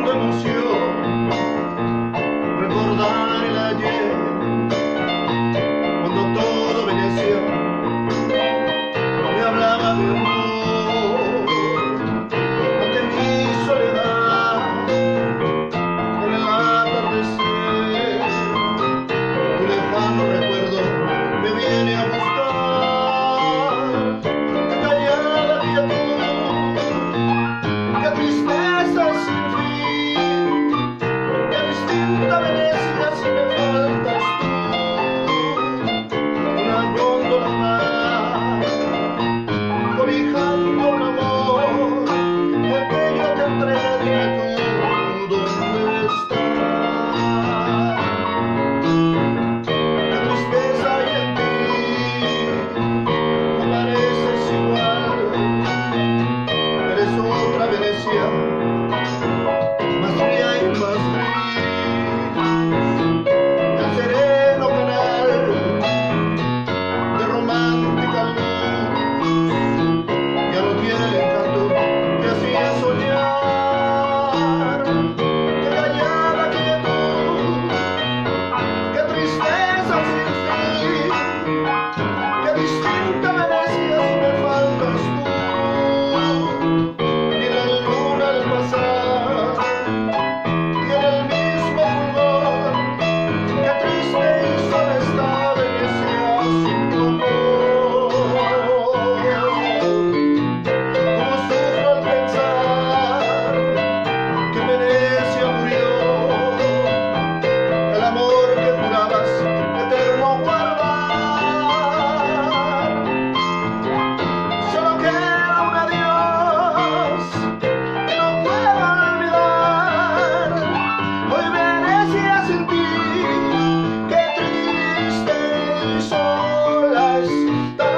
siento emoción recordar el ayer, cuando todo Venecia me hablaba de amor. Ante mi soledad, en el atardecer, un lejano recuerdo me viene a buscar. Callada quietud, qué tristeza sin fin, qué distinta Venecia si me faltas tú. Una góndola más, cobijando un amor, el que yo te entregué, dime tú, ¿dónde estás? Qué tristeza hay en ti, no pareces igual, eres otra Venecia, más fría y más gris. El sereno canal de romántica luz ya no tiene el encanto que hacía soñar. Qué callada quietud, qué tristeza sin fin, qué distinta Venecia si me faltas tú. Ni la luna al pasar tiene el mismo fulgor, qué triste y sola está Venecia sin tu amor. Cómo sufro al pensar que Venecia murió, el amor que jurabas eterno guardar. Solo queda un adiós que no puedo olvidar. Hoy Venecia sin ti, qué triste y sola está.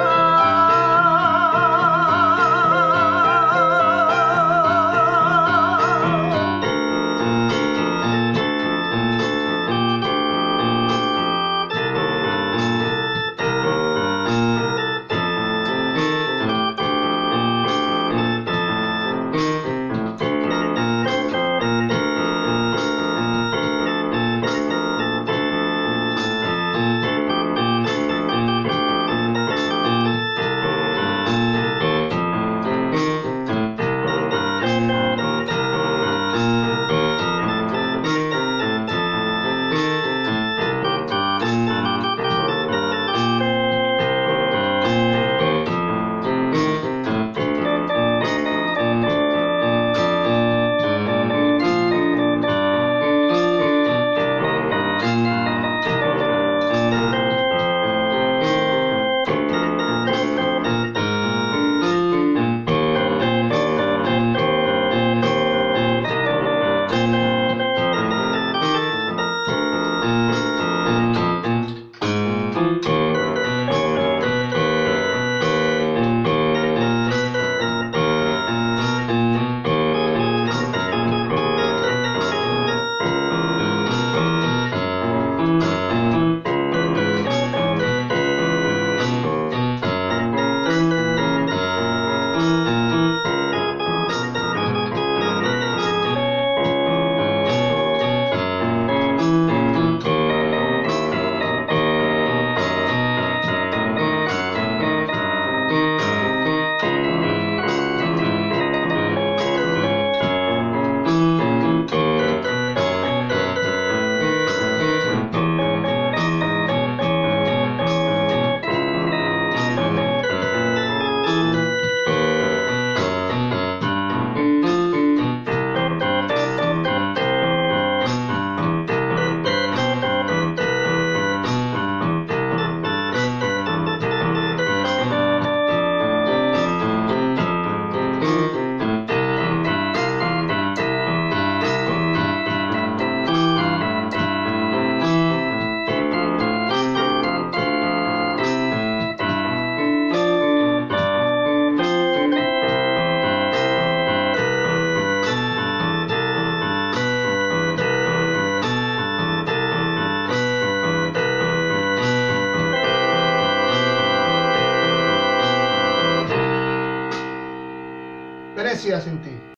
Venecia sin ti.